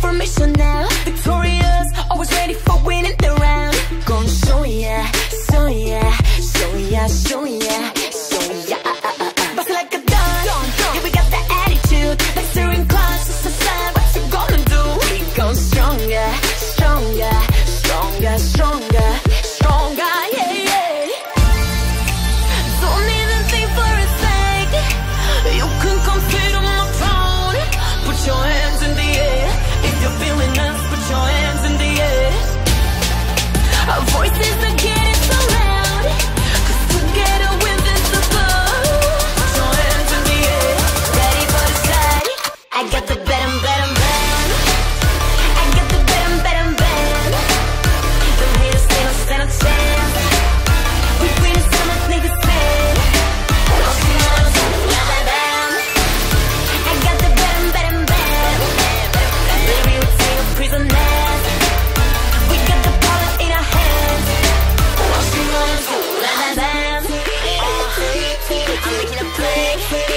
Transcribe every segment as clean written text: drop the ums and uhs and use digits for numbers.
formation now. Victorious, always ready for winning the round. Gonna show ya, show ya, show ya, show ya, show ya. Bust it like a gun, yeah, we got that attitude. Like steering cars, it's a sign, what you gonna do? We go stronger, stronger, stronger, stronger, stronger, yeah, yeah. Don't even think for a sec. You can compete on my throne. Put your hands in the air. If you're feeling us, put your hands in the air. Our voices are getting so loud, 'cause together we're invincible. Put your hands in the air. Ready for the shot. I got the better, better, better. I got the better, better, better. Them haters say no stand a chance. We bring it so much niggas stand. All she wants is bam, bam, bam. I got the better, better, better. Baby, we take a prisoners. We got the power in our hands. All she wants is bam, bam, bam. I'm making a play.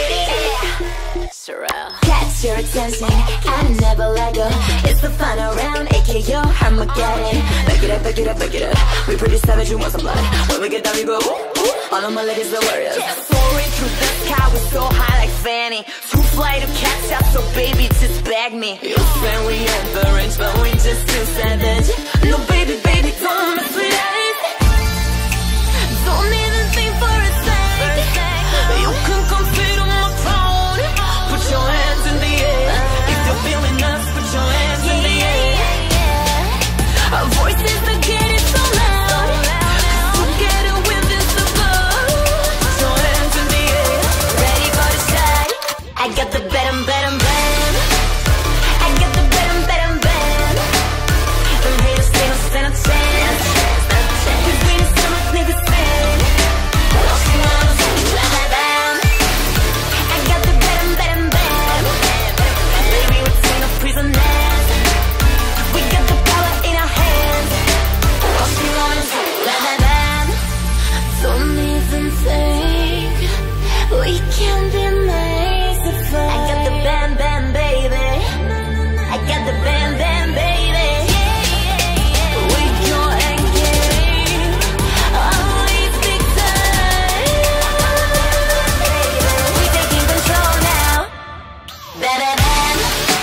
Sorrel. Catch your attention, I never let go. It's the final round, AKO Armageddon. Back it up, back it up, back it up. We pretty savage, you want some blood. When we get down, we go ooh, ooh. All of my ladies are warriors. Soaring through the sky, we're so high like Fanny. Too fly to catch up, so baby, just bag me. You say we at the range, but we just too savage. No, baby, baby, don't mess with us. Don't even think for a sec. You can compete on my throne. Put your hands in the air. If you're feeling us, put your hands in the air. Our voices are getting so loud. Together we're invincible. Put your hands in the air. Ready for the shot. I got the better, better, better. I got the better, better, better. Them haters say no stand a chance. Cause we need so much niggas stand. All she wants is bam, bam, bam. I got the better, better, better. Baby, we take no prisoners. We got the power in our hands. All she wants is bam, bam, bam. Don't even think we can be merciful. I got the bam, bam, baby. I got the bam, bam, baby. We go and get all these big time. We taking control now. Bam, bam, bam.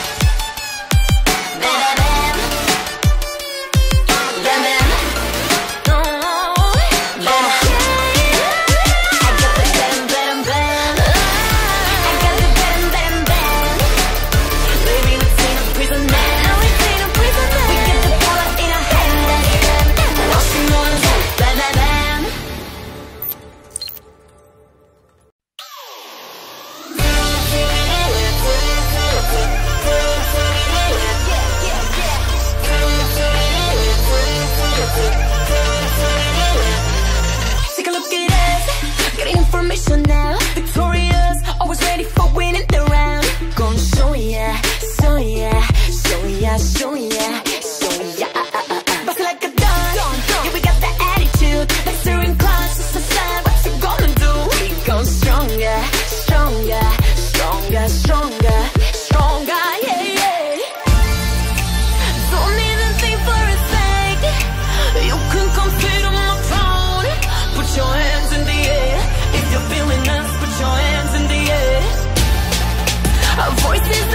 Bam, bam, bam. Bam, bam. No. Bam. I got the bam, bam, bam. I got the bam, bam, bam. Baby, we take no prisoners. We take no prisoners. We get the power in our hands. All she wants is bam, bam, bam. Take a look at us, getting information now. Victorious, always ready for winning the round. Gonna show ya, show ya, show ya, show ya, show ya. Bust it like a gun, yeah, we got that attitude. Like steering cars, it's a sign, what you gonna do? We go stronger, stronger, stronger, stronger, stronger, yeah, yeah. Don't even think for a sec. You can compete on my throne. Put your hands in the air. If you're feeling us, put your hands in the air. Our voices